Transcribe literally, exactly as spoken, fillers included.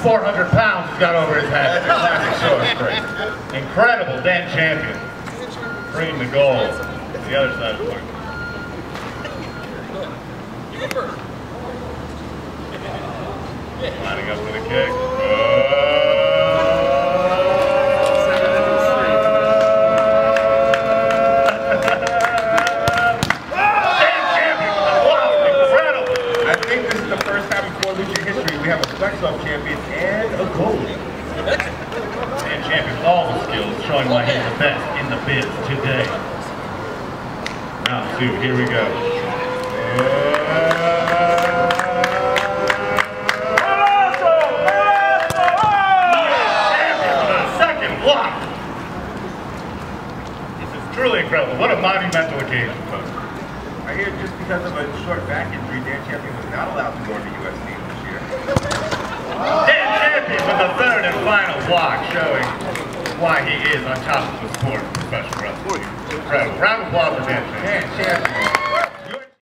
four hundred pounds he's got over his head. That's a classic show. Incredible Dan Champion. Bringing the goal to the other side of the park. Lining up for the kick. Oh. We have a flex-off champion and a goalie. And champion with all the skills, showing why he's the best in the biz today. Round two, here we go. Champion with a second block. This is truly incredible. What a monumental occasion, folks. I hear just because of a short back injury, Dan Champion was not allowed to go to the U S team. Dan Champion with the third and final block, showing why he is on top of the sport of professional wrestling. Incredible. Round of applause for Dan Champion. Dan Champion.